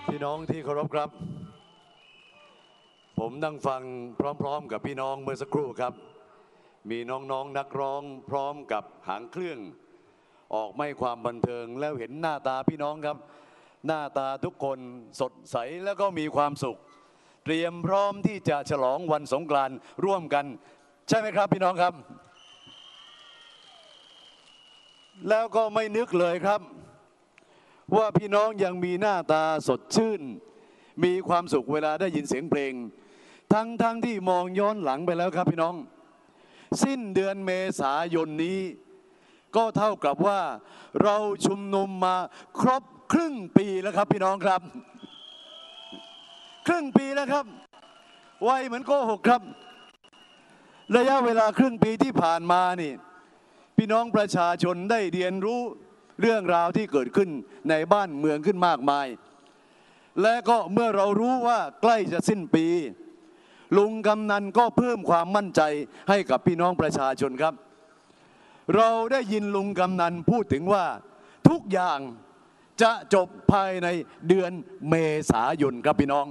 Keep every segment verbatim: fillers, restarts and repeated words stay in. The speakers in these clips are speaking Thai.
พี่น้องที่เคารพครับผมนั่งฟังพร้อมๆกับพี่น้องเมื่อสักครู่ครับมีน้องๆ น, นักร้องพร้อมกับหางเครื่องออกไม่ความบันเทิงแล้วเห็นหน้าตาพี่น้องครับหน้าตาทุกคนสดใสแล้วก็มีความสุขเตรียมพร้อมที่จะฉลองวันสงกรานต์ร่วมกันใช่ไหมครับพี่น้องครับแล้วก็ไม่นึกเลยครับว่าพี่น้องยังมีหน้าตาสดชื่นมีความสุขเวลาได้ยินเสียงเพลงทั้งทั้งที่มองย้อนหลังไปแล้วครับพี่น้องสิ้นเดือนเมษายนนี้ก็เท่ากับว่าเราชุมนุมมาครบครึ่งปีแล้วครับพี่น้องครับครึ่งปีแล้วครับไวเหมือนโกหกครับระยะเวลาครึ่งปีที่ผ่านมานี่พี่น้องประชาชนได้เรียนรู้เรื่องราวที่เกิดขึ้นในบ้านเมืองขึ้นมากมายและก็เมื่อเรารู้ว่าใกล้จะสิ้นปีลุงกำนันก็เพิ่มความมั่นใจให้กับพี่น้องประชาชนครับเราได้ยินลุงกำนันพูดถึงว่าทุกอย่างจะจบภายในเดือนเมษายนครับพี่น้อง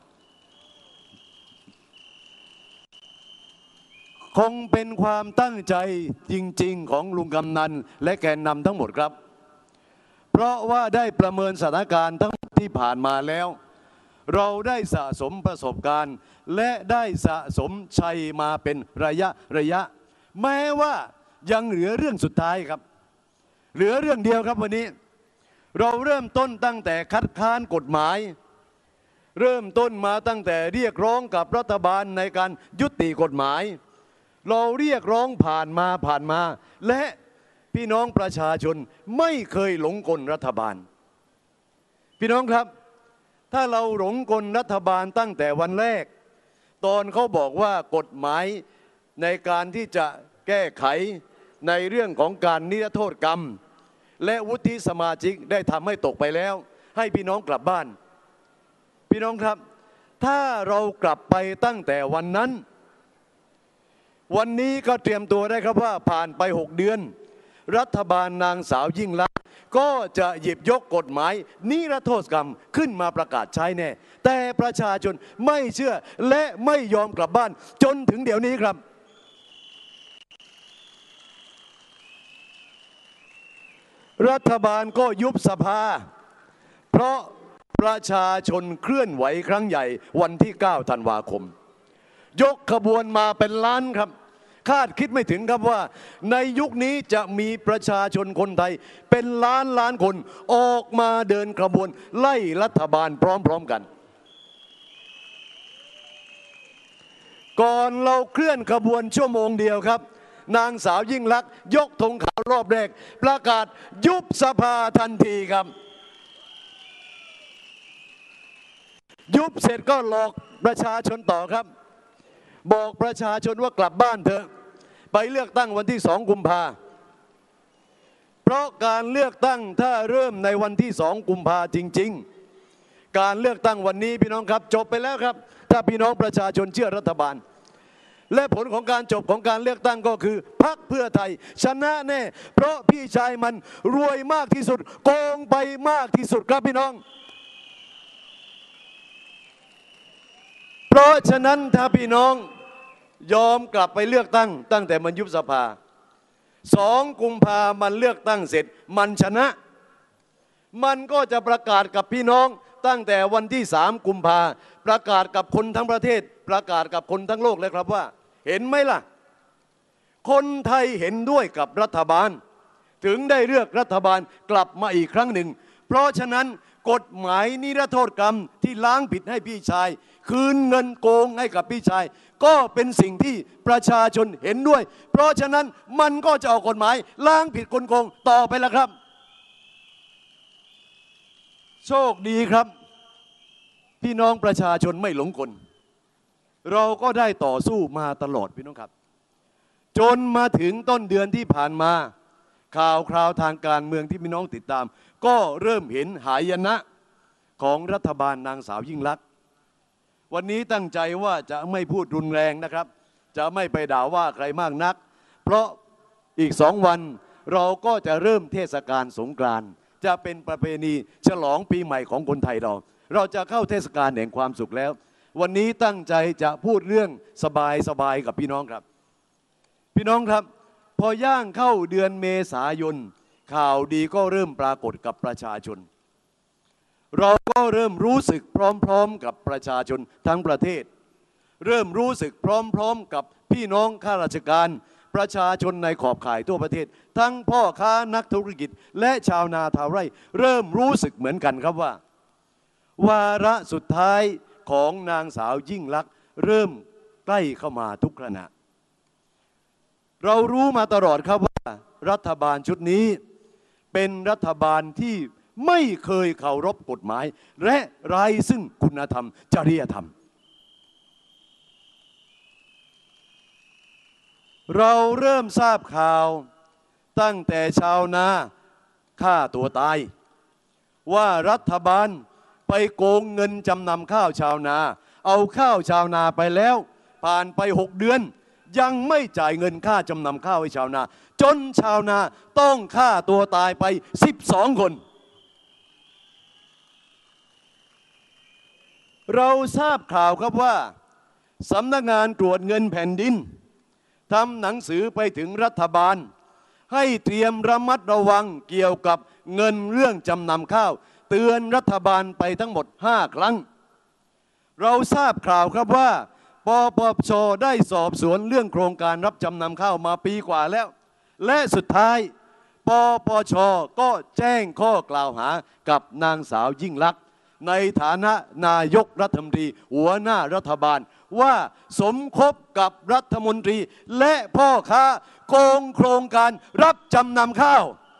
คงเป็นความตั้งใจจริงๆของลุงกำนันและแกนนำทั้งหมดครับเพราะว่าได้ประเมินสถานการณ์ทั้งที่ผ่านมาแล้วเราได้สะสมประสบการณ์และได้สะสมชัยมาเป็นระยะระยะแม้ว่ายังเหลือเรื่องสุดท้ายครับเหลือเรื่องเดียวครับวันนี้เราเริ่มต้นตั้งแต่คัดค้านกฎหมายเริ่มต้นมาตั้งแต่เรียกร้องกับรัฐบาลในการยุติกฎหมายเราเรียกร้องผ่านมาผ่านมาและพี่น้องประชาชนไม่เคยหลงกลรัฐบาลพี่น้องครับถ้าเราหลงกลรัฐบาลตั้งแต่วันแรกตอนเขาบอกว่ากฎหมายในการที่จะแก้ไขในเรื่องของการนิรโทษกรรมและวุฒิสมาชิกได้ทำให้ตกไปแล้วให้พี่น้องกลับบ้านพี่น้องครับถ้าเรากลับไปตั้งแต่วันนั้นวันนี้ก็เตรียมตัวได้ครับว่าผ่านไปหกเดือนรัฐบาลนางสาวยิ่งลักษณ์ก็จะหยิบยกกฎหมายนิรโทษกรรมขึ้นมาประกาศใช้แน่แต่ประชาชนไม่เชื่อและไม่ยอมกลับบ้านจนถึงเดี๋ยวนี้ครับรัฐบาลก็ยุบสภาเพราะประชาชนเคลื่อนไหวครั้งใหญ่วันที่เก้าธันวาคมยกขบวนมาเป็นล้านครับคาดคิดไม่ถึงครับว่าในยุคนี้จะมีประชาชนคนไทยเป็นล้านล้านคนออกมาเดินขบวนไล่รัฐบาลพร้อมๆกันก่อนเราเคลื่อนขบวนชั่วโมงเดียวครับนางสาวยิ่งลักษณ์ยกธงขาวรอบแรกประกาศยุบสภาทันทีครับยุบเสร็จก็หลอกประชาชนต่อครับบอกประชาชนว่ากลับบ้านเถอะไปเลือกตั้งวันที่สองกุมภาเพราะการเลือกตั้งถ้าเริ่มในวันที่สองกุมภาจริงๆการเลือกตั้งวันนี้พี่น้องครับจบไปแล้วครับถ้าพี่น้องประชาชนเชื่อรัฐบาลและผลของการจบของการเลือกตั้งก็คือพรรคเพื่อไทยชนะแน่เพราะพี่ชายมันรวยมากที่สุดโกงไปมากที่สุดครับพี่น้องเพราะฉะนั้นถ้าพี่น้องยอมกลับไปเลือกตั้งตั้งแต่มันยุบสภาสองกุมภามันเลือกตั้งเสร็จมันชนะมันก็จะประกาศกับพี่น้องตั้งแต่วันที่สามกุมภาประกาศกับคนทั้งประเทศประกาศกับคนทั้งโลกเลยครับว่าเห็นไหมล่ะคนไทยเห็นด้วยกับรัฐบาลถึงได้เลือกรัฐบาลกลับมาอีกครั้งหนึ่งเพราะฉะนั้นกฎหมายนิรโทษกรรมที่ล้างผิดให้พี่ชายคืนเงินโกงให้กับพี่ชายก็เป็นสิ่งที่ประชาชนเห็นด้วยเพราะฉะนั้นมันก็จะออกกฎหมายล้างผิดคนโกงต่อไปแล้วครับโชคดีครับพี่น้องประชาชนไม่หลงกลเราก็ได้ต่อสู้มาตลอดพี่น้องครับจนมาถึงต้นเดือนที่ผ่านมาข่าวคราวทางการเมืองที่พี่น้องติดตามก็เริ่มเห็นหายนะของรัฐบาลนางสาวยิ่งลักษณ์วันนี้ตั้งใจว่าจะไม่พูดรุนแรงนะครับจะไม่ไปด่าว่าใครมากนักเพราะอีกสองวันเราก็จะเริ่มเทศกาลสงกรานต์จะเป็นประเพณีฉลองปีใหม่ของคนไทยเราเราจะเข้าเทศกาลแห่งความสุขแล้ววันนี้ตั้งใจจะพูดเรื่องสบายสบายกับพี่น้องครับพี่น้องครับพอย่างเข้าเดือนเมษายนข่าวดีก็เริ่มปรากฏกับประชาชนเราก็เริ่มรู้สึกพร้อมๆกับประชาชนทั้งประเทศเริ่มรู้สึกพร้อมๆกับพี่น้องข้าราชการประชาชนในขอบข่ายทั่วประเทศทั้งพ่อค้านักธุรกิจและชาวนาชาวไร่เริ่มรู้สึกเหมือนกันครับว่าวาระสุดท้ายของนางสาวยิ่งลักษณ์เริ่มใกล้เข้ามาทุกขณะเรารู้มาตลอดครับว่ารัฐบาลชุดนี้เป็นรัฐบาลที่ไม่เคยเคารพกฎหมายและไร้ซึ่งคุณธรรมจริยธรรมเราเริ่มทราบข่าวตั้งแต่ชาวนาฆ่าตัวตายว่ารัฐบาลไปโกงเงินจำนำข้าวชาวนาเอาข้าวชาวนาไปแล้วผ่านไปหกเดือนยังไม่จ่ายเงินค่าจำนำข้าวให้ชาวนาจนชาวนาต้องฆ่าตัวตายไปสิบสองคนเราทราบข่าวครับว่าสำนักงานตรวจเงินแผ่นดินทำหนังสือไปถึงรัฐบาลให้เตรียมระมัดระวังเกี่ยวกับเงินเรื่องจำนำข้าวเตือนรัฐบาลไปทั้งหมดห้าครั้งเราทราบข่าวครับว่าปปช.ได้สอบสวนเรื่องโครงการรับจำนำข้าวมาปีกว่าแล้วและสุดท้ายปปช.ก็แจ้งข้อกล่าวหากับนางสาวยิ่งลักษณ์ในฐานะนายกรัฐมนตรีหัวหน้ารัฐบาลว่าสมคบกับรัฐมนตรีและพ่อค้าโกงโครงการรับจำนำข้าว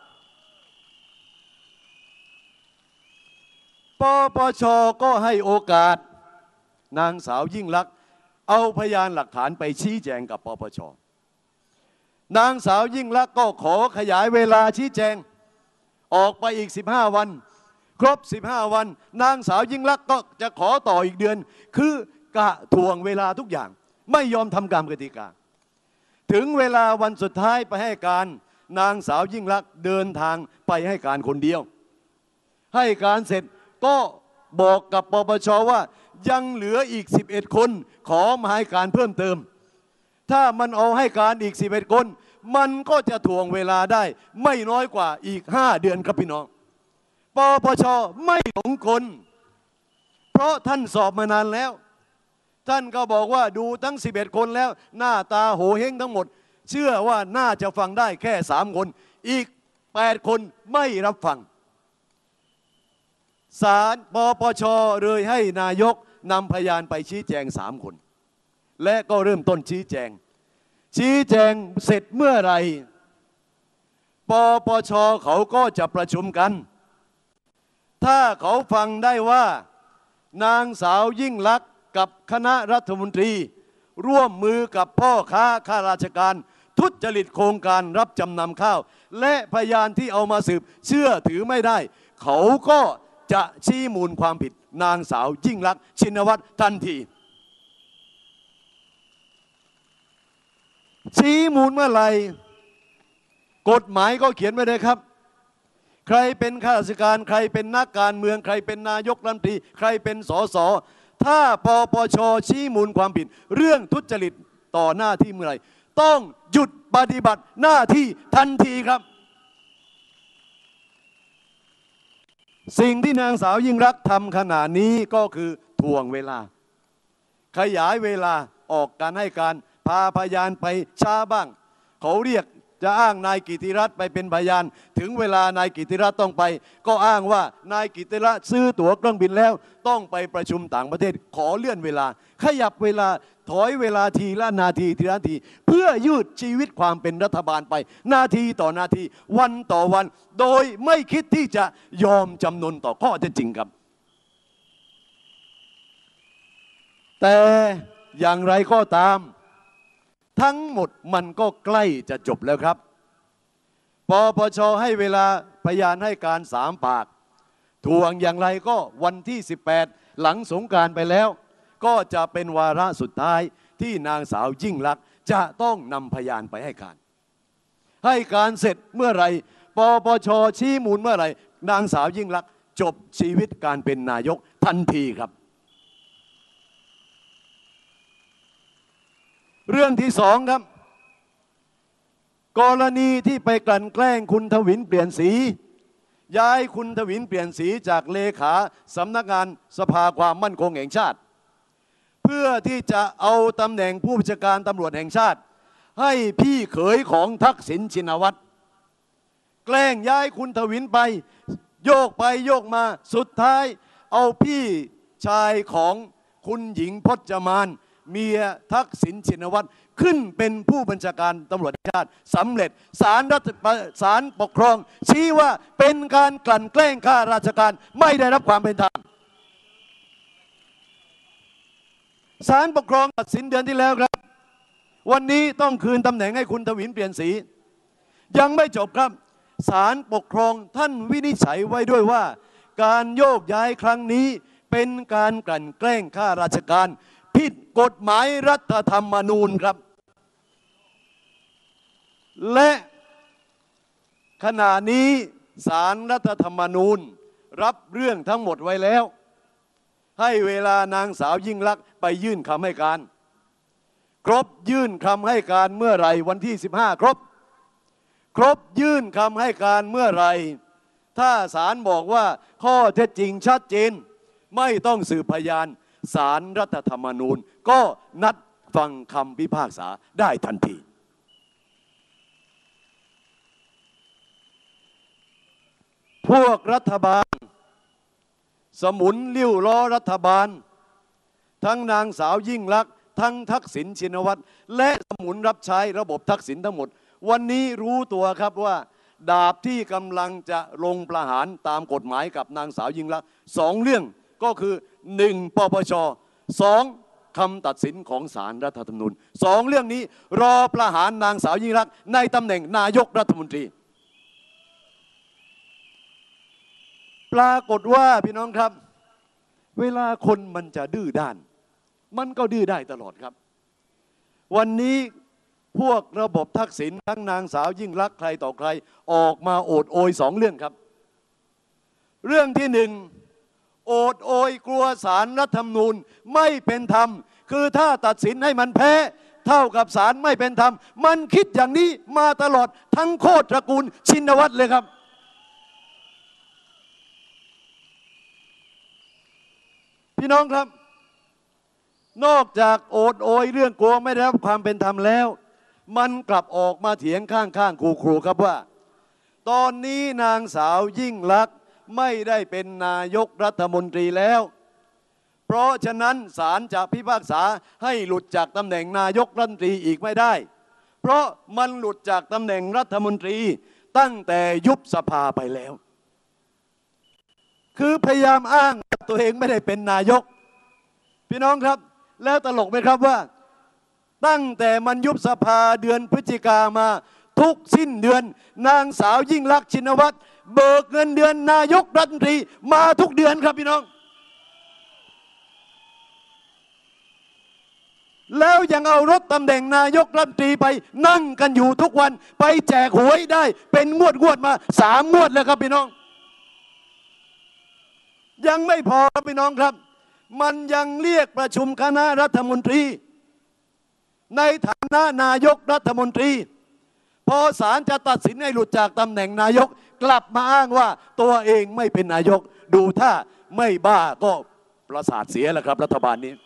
ปปช.ก็ให้โอกาสนางสาวยิ่งลักษณ์เอาพยานหลักฐานไปชี้แจงกับปปช.นางสาวยิ่งลักษณ์ก็ขอขยายเวลาชี้แจงออกไปอีกสิบห้าวันครบสิบห้าวันนางสาวยิ่งลักษณ์ก็จะขอต่ออีกเดือนคือกะทวงเวลาทุกอย่างไม่ยอมทำตามกติกาถึงเวลาวันสุดท้ายไปให้การนางสาวยิ่งลักษณ์เดินทางไปให้การคนเดียวให้การเสร็จก็บอกกับปปช.ว่ายังเหลืออีกสิบเอ็ดคนขอมาให้การเพิ่มเติมถ้ามันเอาให้การอีกสิบเอ็ดคนมันก็จะถ่วงเวลาได้ไม่น้อยกว่าอีกห้าเดือนครับพี่น้องปปช.ไม่หลงกลเพราะท่านสอบมานานแล้วท่านก็บอกว่าดูทั้งสิบเอ็ดคนแล้วหน้าตาโหเฮงทั้งหมดเชื่อว่าน่าจะฟังได้แค่สามคนอีกแปดคนไม่รับฟังศาลปปช.เลยให้นายกนำพยานไปชี้แจงสามคนและก็เริ่มต้นชี้แจงชี้แจงเสร็จเมื่อไหร่ปปช.เขาก็จะประชุมกันถ้าเขาฟังได้ว่านางสาวยิ่งลักษณ์กับคณะรัฐมนตรีร่วมมือกับพ่อค้าข้าราชการทุจริตโครงการรับจำนำข้าวและพยานที่เอามาสืบเชื่อถือไม่ได้เขาก็จะชี้มูลความผิดนางสาวยิ่งลักษณ์ชินวัตรทันทีชี้มูลเมื่อไหร่กฎหมายก็เขียนไว้เลยครับใครเป็นข้าราชการใครเป็นนักการเมืองใครเป็นนายกรัฐมนตรีใครเป็นสสถ้าปปช.ชี้มูลความผิดเรื่องทุจริตต่อหน้าที่เมื่อไหร่ต้องหยุดปฏิบัติหน้าที่ทันทีครับสิ่งที่นางสาวยิ่งลักษณ์ทำขณะนี้ก็คือทวงเวลาขยายเวลาออกการให้การพาพยานไปช้าบ้างเขาเรียกจะอ้างนายกิติรัตน์ไปเป็นพยานถึงเวลานายกิติรัตน์ต้องไปก็อ้างว่านายกิติรัตน์ซื้อตั๋วเครื่องบินแล้วต้องไปประชุมต่างประเทศขอเลื่อนเวลาขยับเวลาถอยเวลาทีละนาทีทีละนาทีเพื่อยืดชีวิตความเป็นรัฐบาลไปนาทีต่อนาทีวันต่อวันโดยไม่คิดที่จะยอมจำนนต่อข้อเท็จจริงครับแต่อย่างไรก็ตามทั้งหมดมันก็ใกล้จะจบแล้วครับปปช.ให้เวลาพยานให้การสามปากทวงอย่างไรก็วันที่สิบแปดหลังสงกรานต์ไปแล้วก็จะเป็นวาระสุดท้ายที่นางสาวยิ่งลักษณ์จะต้องนำพยานไปให้การให้การเสร็จเมื่อไหร่ปปช.ชี้มูลเมื่อไหร่นางสาวยิ่งลักษณ์จบชีวิตการเป็นนายกทันทีครับเรื่องที่สองครับกรณีที่ไปกลั่นแกล้งคุณทวินเปลี่ยนสีย้ายคุณทวินเปลี่ยนสีจากเลขาสำนักงานสภาความมั่นคงแห่งชาติเพื่อที่จะเอาตำแหน่งผู้บัญชาการตำรวจแห่งชาติให้พี่เขยของทักษิณชินวัตรแกล้งย้ายคุณทวินไปโยกไปโยกมาสุดท้ายเอาพี่ชายของคุณหญิงพจมานเมียทักษิณชินวัตรขึ้นเป็นผู้บัญชาการตำรวจแห่งชาติสำเร็จศาลรัฐศาลปกครองชี้ว่าเป็นการกลั่นแกล้งข้าราชการไม่ได้รับความเป็นธรรมศาลปกครองตัดสินเดือนที่แล้วครับวันนี้ต้องคืนตำแหน่งให้คุณทวินเปลี่ยนสียังไม่จบครับศาลปกครองท่านวินิจฉัยไว้ด้วยว่าการโยกย้ายครั้งนี้เป็นการกลั่นแกล้งข้าราชการผิดกฎหมายรัฐธรรมนูญครับและขณะนี้ศาลรัฐธรรมนูญรับเรื่องทั้งหมดไว้แล้วให้เวลานางสาวยิ่งลักษณ์ไปยื่นคำให้การครบยื่นคำให้การเมื่อไหร่วันที่สิบห้าครบครบยื่นคำให้การเมื่อไหร่ถ้าศาลบอกว่าข้อเท็จจริงชัดเจนไม่ต้องสืบพยานศาลรัฐธรรมนูญก็นัดฟังคำพิพากษาได้ทันทีพวกรัฐบาลสมุนลิ้วล้อรัฐบาลทั้งนางสาวยิ่งลักษณ์ทั้งทักษิณชินวัตรและสมุนรับใช้ระบบทักษิณทั้งหมดวันนี้รู้ตัวครับว่าดาบที่กำลังจะลงประหารตามกฎหมายกับนางสาวยิ่งลักษณ์สองเรื่องก็คือหนึ่งปปชสองคำตัดสินของศาลรัฐธรรมนูญสองเรื่องนี้รอประหารนางสาวยิ่งลักษณ์ในตำแหน่งนายกรัฐมนตรีปรากฏว่าพี่น้องครับเวลาคนมันจะดื้อด้านมันก็ดื้อได้ตลอดครับวันนี้พวกระบบทักษิณทั้งนางสาวยิ่งลักษณ์ใครต่อใครออกมาโอดโอยสองเรื่องครับเรื่องที่หนึ่งโอดโอยกลัวศาลรัฐธรรมนูญไม่เป็นธรรมคือถ้าตัดสินให้มันแพ้เท่ากับศาลไม่เป็นธรรมมันคิดอย่างนี้มาตลอดทั้งโคตรตระกูลชินวัตรเลยครับพี่น้องครับนอกจากโอดโอยเรื่องกลัวไม่ได้รับความเป็นธรรมแล้วมันกลับออกมาเถียงข้างๆครูๆครับว่าตอนนี้นางสาวยิ่งลักษณ์ไม่ได้เป็นนายกรัฐมนตรีแล้วเพราะฉะนั้นศาลจะพิพากษาให้หลุดจากตำแหน่งนายกรัฐมนตรีอีกไม่ได้เพราะมันหลุดจากตำแหน่งรัฐมนตรีตั้งแต่ยุบสภาไปแล้วคือพยายามอ้างตัวเองไม่ได้เป็นนายกพี่น้องครับแล้วตลกไหมครับว่าตั้งแต่มันยุบสภาเดือนพฤศจิกามาทุกสิ้นเดือนนางสาวยิ่งลักษณ์ชินวัตรเบิกเงินเดือนนายกรัฐมนตรีมาทุกเดือนครับพี่น้องแล้วยังเอารถตำแหน่งนายกรัฐมนตรีไปนั่งกันอยู่ทุกวันไปแจกหวยได้เป็นงวดงวดมาสามงวดแล้วครับพี่น้องยังไม่พอครับพี่น้องครับมันยังเรียกประชุมคณะรัฐมนตรีในฐานะนายกรัฐมนตรีพอศาลจะตัดสินให้หลุดจากตำแหน่งนายกกลับมาอ้างว่าตัวเองไม่เป็นนายกดูถ้าไม่บ้าก็ประสาทเสียแหละครับรัฐบาลนี้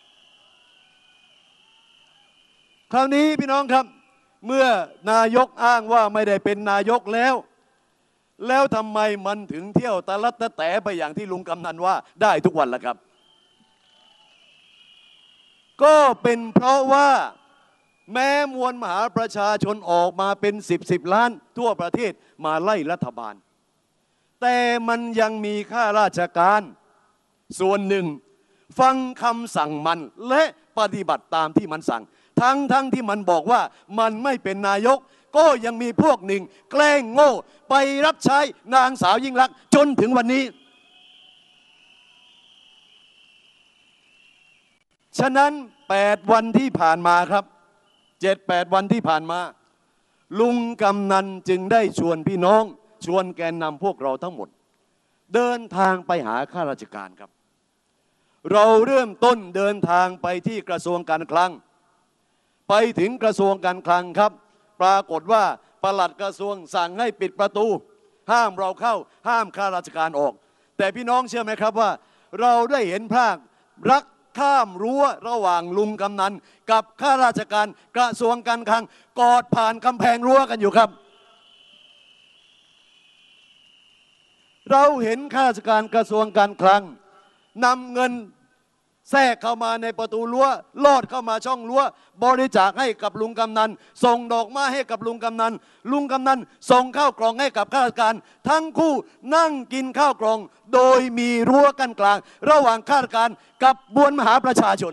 คราวนี้พี่น้องครับเมื่อนายกอ้างว่าไม่ได้เป็นนายกแล้วแล้วทำไมมันถึงเที่ยวตะลัดตะแต๋ไปอย่างที่ลุงกำนันว่าได้ทุกวันล่ะครับก็เป็นเพราะว่าแม้มวลมหาประชาชนออกมาเป็นสิบสิบล้านทั่วประเทศมาไล่รัฐบาลแต่มันยังมีข้าราชการส่วนหนึ่งฟังคำสั่งมันและปฏิบัติตามที่มันสั่งทั้งทั้งที่มันบอกว่ามันไม่เป็นนายกก็ยังมีพวกหนึ่งแกล้งโง่ไปรับใช้นางสาวยิ่งลักษณ์จนถึงวันนี้ฉะนั้นแปดวันที่ผ่านมาครับเจ็ดแปดวันที่ผ่านมาลุงกำนันจึงได้ชวนพี่น้องชวนแกนนำพวกเราทั้งหมดเดินทางไปหาข้าราชการครับเราเริ่มต้นเดินทางไปที่กระทรวงการคลังไปถึงกระทรวงการคลังครับปรากฏว่าปลัดกระทรวงสั่งให้ปิดประตูห้ามเราเข้าห้ามข้าราชการออกแต่พี่น้องเชื่อไหมครับว่าเราได้เห็นภาพรักข้ามรั้วระหว่างลุงกำนันกับข้าราชการกระทรวงการคลังกอดผ่านกำแพงรั้วกันอยู่ครับเราเห็นข้าราชการกระทรวงการคลังนำเงินแทรกเข้ามาในประตูรั้วลอดเข้ามาช่องรั้วบริจาคให้กับลุงกำนันส่งดอกไม้ให้กับลุงกำนันลุงกำนันส่งข้าวกล่องให้กับข้าราชการทั้งคู่นั่งกินข้าวกล่องโดยมีรั้วกั้นกลางระหว่างข้าราชการกับมวลมหาประชาชน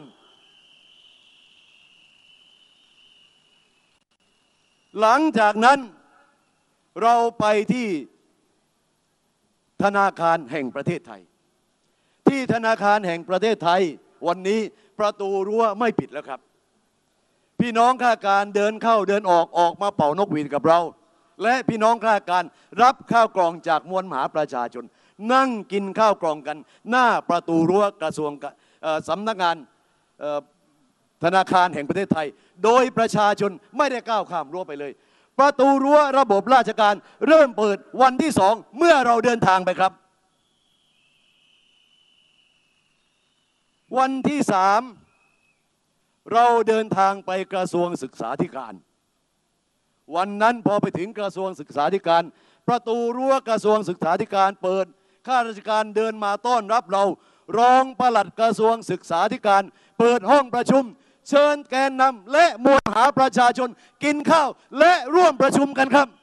หลังจากนั้นเราไปที่ธนาคารแห่งประเทศไทยที่ธนาคารแห่งประเทศไทยวันนี้ประตูรั้วไม่ปิดแล้วครับพี่น้องข้าราชการเดินเข้าเดินออกออกมาเป่านกหวีดกับเราและพี่น้องข้าราชการรับข้าวกล่องจากมวลมหาประชาชนนั่งกินข้าวกล่องกันหน้าประตูรั้วกระทรวงสำนักงานธนาคารแห่งประเทศไทยโดยประชาชนไม่ได้ก้าวข้ามรั้วไปเลยประตูรั้วระบบราชการเริ่มเปิดวันที่สองเมื่อเราเดินทางไปครับวันที่สามเราเดินทางไปกระทรวงศึกษาธิการวันนั้นพอไปถึงกระทรวงศึกษาธิการประตูรั้วกระทรวงศึกษาธิการเปิดข้าราชการเดินมาต้อนรับเรารองปลัดกระทรวงศึกษาธิการเปิดห้องประชุมเชิญแกนนำและมวลมหาประชาชนกินข้าวและร่วมประชุมกันครับ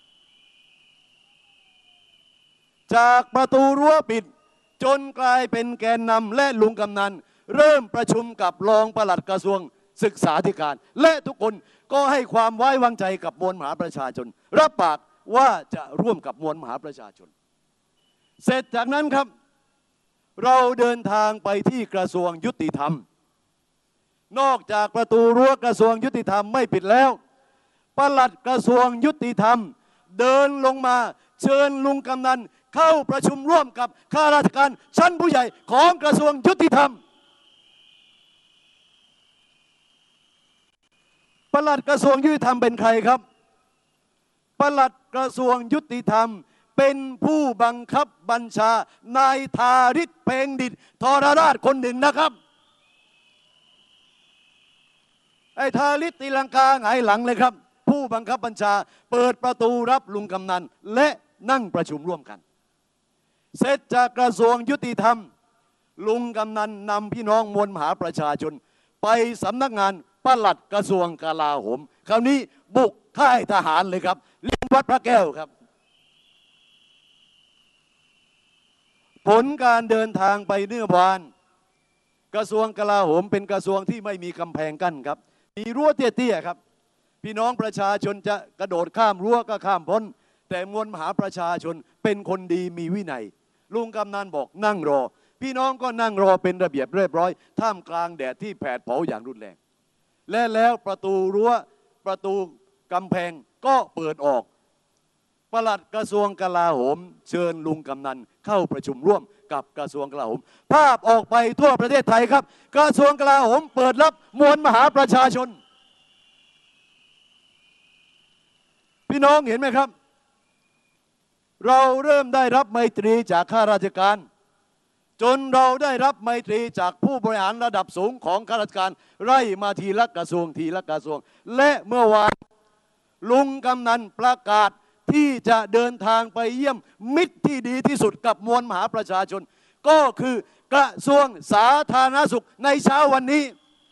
จากประตูรั้วปิดจนกลายเป็นแกนนำและลุงกำนันเริ่มประชุมกับรองปลัดกระทรวงศึกษาธิการและทุกคนก็ให้ความไว้วางใจกับมวลมหาประชาชนรับปากว่าจะร่วมกับมวลมหาประชาชนเสร็จจากนั้นครับเราเดินทางไปที่กระทรวงยุติธรรมนอกจากประตูรั้วกระทรวงยุติธรรมไม่ปิดแล้วปลัดกระทรวงยุติธรรมเดินลงมาเชิญลุงกำนันเข้าประชุมร่วมกับข้าราชการชั้นผู้ใหญ่ของกระทรวงยุติธรรมปลัดกระทรวงยุติธรรมเป็นใครครับปลัดกระทรวงยุติธรรมเป็นผู้บังคับบัญชานายธาริศเพ็งดิษฐ์ทรราชคนหนึ่งนะครับไอ้ธาริศตีลังกาหงายหลังเลยครับผู้บังคับบัญชาเปิดประตูรับลุงกำนันและนั่งประชุมร่วมกันเสร็จจากกระทรวงยุติธรรมลุงกำนันนำพี่น้องมวลมหาประชาชนไปสำนักงานปลัดกระทรวงกลาโหมคราวนี้บุกค่ายทหารเลยครับเลี้ยงวัดพระแก้วครับผลการเดินทางไปเมื่อวานกระทรวงกลาโหมเป็นกระทรวงที่ไม่มีกำแพงกั้นครับมีรั้วเตี้ยๆครับพี่น้องประชาชนจะกระโดดข้ามรั้วก็ข้ามพ้นแต่มวลมหาประชาชนเป็นคนดีมีวินัยลุงกำนันบอกนั่งรอพี่น้องก็นั่งรอเป็นระเบียบเรียบร้อยท่ามกลางแดดที่แผดเผาอย่างรุนแรงและแล้วประตูรั้วประตูกำแพงก็เปิดออกปลัดกระทรวงกลาโหมเชิญลุงกำนันเข้าประชุมร่วมกับกระทรวงกลาโหมภาพออกไปทั่วประเทศไทยครับกระทรวงกลาโหมเปิดรับมวลมหาประชาชนพี่น้องเห็นไหมครับเราเริ่มได้รับไมตรีจากข้าราชการจนเราได้รับไมตรีจากผู้บริหารระดับสูงของข้าราชการไล่มาทีละกระทรวงทีละกระทรวงและเมื่อวานลุงกำนันประกาศที่จะเดินทางไปเยี่ยมมิตรที่ดีที่สุดกับมวลมหาประชาชนก็คือกระทรวงสาธารณสุขในเช้าวันนี้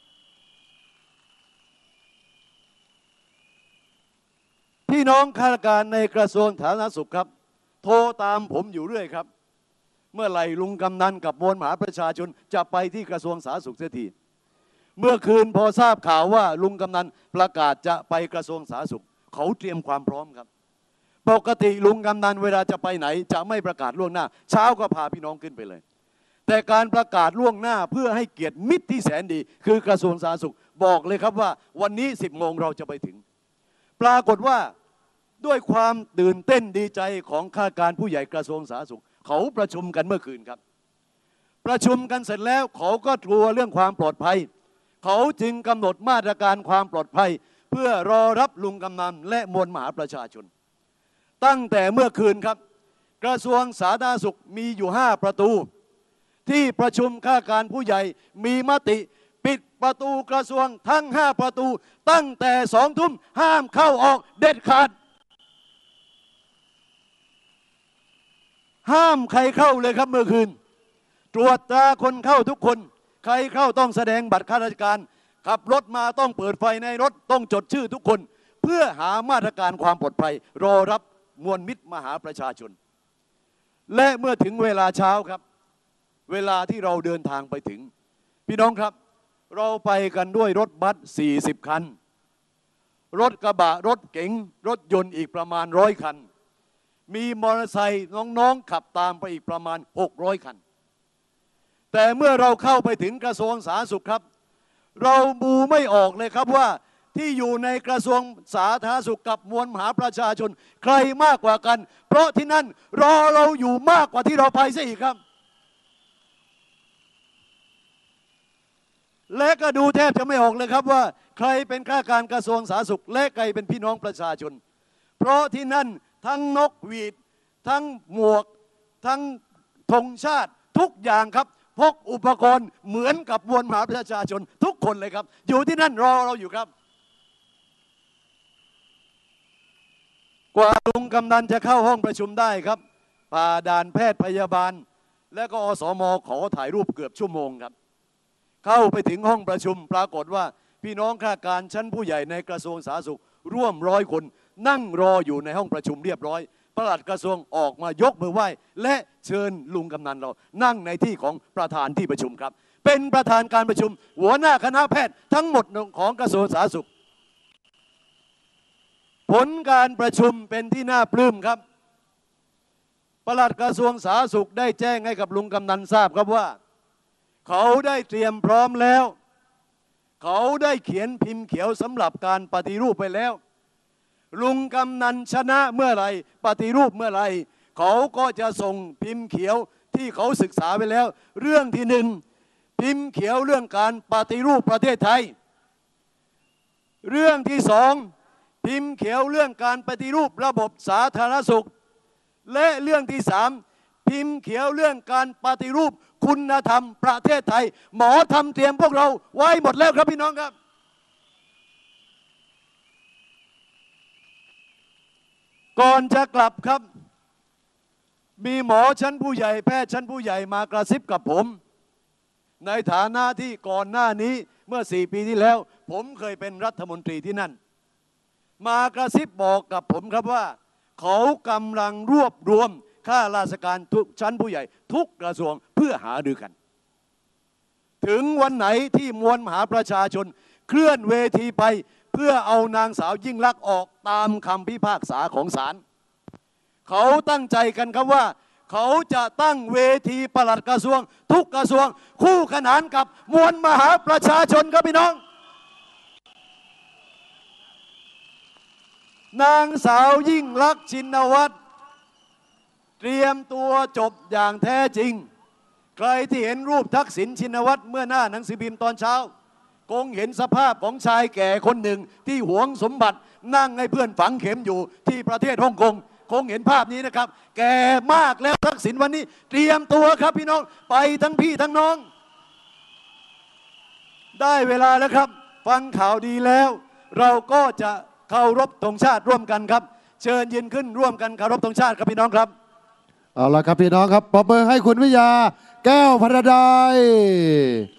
พี่น้องข้าราชการในกระทรวงสาธารณสุขครับโทรตามผมอยู่เรื่อยครับเมื่อไหร่ลุงกำนันกับมวลมหาประชาชนจะไปที่กระทรวงสาธารณสุขเสียทีเมื่อคืนพอทราบข่าวว่าลุงกำนันประกาศจะไปกระทรวงสาธารณสุขเขาเตรียมความพร้อมครับปกติลุงกำนันเวลาจะไปไหนจะไม่ประกาศล่วงหน้าเช้าก็พาพี่น้องขึ้นไปเลยแต่การประกาศล่วงหน้าเพื่อให้เกียรติมิตรที่แสนดีคือกระทรวงสาธารณสุขบอกเลยครับว่าวันนี้สิบโมงเราจะไปถึงปรากฏว่าด้วยความตื่นเต้นดีใจของข้าราชการผู้ใหญ่กระทรวงสาธารณสุขเขาประชุมกันเมื่อคืนครับประชุมกันเสร็จแล้วเขาก็กลัวเรื่องความปลอดภัยเขาจึงกำหนดมาตรการความปลอดภัยเพื่อรอรับลุงกำนันและมวลมหาประชาชนตั้งแต่เมื่อคืนครับกระทรวงสาธารณสุขมีอยู่ห้าประตูที่ประชุมข้าการผู้ใหญ่มีมติปิดประตูกระทรวงทั้งห้าประตูตั้งแต่สองทุ่มห้ามเข้าออกเด็ดขาดห้ามใครเข้าเลยครับเมื่อคืนตรวจตราคนเข้าทุกคนใครเข้าต้องแสดงบัตรข้าราชการขับรถมาต้องเปิดไฟในรถต้องจดชื่อทุกคนเพื่อหามาตรการความปลอดภัยรอรับมวลมิตรมหาประชาชนและเมื่อถึงเวลาเช้าครับเวลาที่เราเดินทางไปถึงพี่น้องครับเราไปกันด้วยรถบัสสี่สิบคันรถกระบะรถเก๋งรถยนต์อีกประมาณร้อยคันมีมอเตอร์ไซค์น้องๆขับตามไปอีกประมาณหกร้อยคันแต่เมื่อเราเข้าไปถึงกระทรวงสาธารณสุขครับเราบูไม่ออกเลยครับว่าที่อยู่ในกระทรวงสาธารณสุขกับมวลมหาประชาชนใครมากกว่ากันเพราะที่นั่นรอเราอยู่มากกว่าที่เราไปซะอีกครับและก็ดูแทบจะไม่ออกเลยครับว่าใครเป็นข้าการกระทรวงสาธารณสุขและใครเป็นพี่น้องประชาชนเพราะที่นั่นทั้งนกหวีดทั้งหมวกทั้งธงชาติทุกอย่างครับพกอุปกรณ์เหมือนกับมวลมหาประชาชนทุกคนเลยครับอยู่ที่นั่นรอเราอยู่ครับกว่าลุงกำนันจะเข้าห้องประชุมได้ครับผ่าด่านแพทย์พยาบาลและก็อสม.ขอถ่ายรูปเกือบชั่วโมงครับเข้าไปถึงห้องประชุมปรากฏว่าพี่น้องข้าการชั้นผู้ใหญ่ในกระทรวงสาธารณสุขร่วมร้อยคนนั่งรออยู่ในห้องประชุมเรียบร้อยปลัดกระทรวงออกมายกมือไหว้และเชิญลุงกำนันเรานั่งในที่ของประธานที่ประชุมครับเป็นประธานการประชุมหัวหน้าคณะแพทย์ทั้งหมดของกระทรวงสาธารณสุขผลการประชุมเป็นที่น่าปลื้มครับปลัดกระทรวงสาธารณสุขได้แจ้งให้กับลุงกำนันทราบครับว่าเขาได้เตรียมพร้อมแล้วเขาได้เขียนพิมพ์เขียวสำหรับการปฏิรูปไปแล้วลุงกำนันชนะเมื่อไรปฏิรูปเมื่อไรเขาก็จะส่งพิมพ์เขียวที่เขาศึกษาไปแล้วเรื่องที่หนึ่งพิมพ์เขียวเรื่องการปฏิรูปประเทศไทยเรื่องที่สองพิมพ์เขียวเรื่องการปฏิรูประบบสาธารณสุขและเรื่องที่สามพิมพ์เขียวเรื่องการปฏิรูปคุณธรรมประเทศไทยหมอทำเตรียมพวกเราไว้หมดแล้วครับพี่น้องครับก่อนจะกลับครับมีหมอชั้นผู้ใหญ่แพทย์ชั้นผู้ใหญ่มากระซิบกับผมในฐานะที่ก่อนหน้านี้เมื่อสี่ปีที่แล้วผมเคยเป็นรัฐมนตรีที่นั่นมากระซิบบอกกับผมครับว่าเขากำลังรวบรวมข้าราชการทุกชั้นผู้ใหญ่ทุกกระทรวงเพื่อหารือกันถึงวันไหนที่มวลมหาประชาชนเคลื่อนเวทีไปเพื่อเอานางสาวยิ่งลักษณ์ออกตามคำพิพากษาของศาลเขาตั้งใจกันครับว่าเขาจะตั้งเวทีปลัดกระทรวงทุกกระทรวงคู่ขนานกับมวลมหาประชาชนครับพี่น้องนางสาวยิ่งลักษณ์ชินวัตรเตรียมตัวจบอย่างแท้จริงใครที่เห็นรูปทักษิณชินวัตรเมื่อหน้าหนังสือพิมพ์ตอนเช้าคงเห็นสภาพของชายแก่คนหนึ่งที่หวงสมบัตินั่งให้เพื่อนฝังเข็มอยู่ที่ประเทศฮ่องกงคงเห็นภาพนี้นะครับแก่มากแล้วทักษิณวันนี้เตรียมตัวครับพี่น้องไปทั้งพี่ทั้งน้องได้เวลาแล้วครับฟังข่าวดีแล้วเราก็จะเคารพธงชาติร่วมกันครับเชิญยืนขึ้นร่วมกันเคารพธงชาติครับพี่น้องครับเอาละครับพี่น้องครับปรบมือให้คุณวิทยาแก้วพระดาย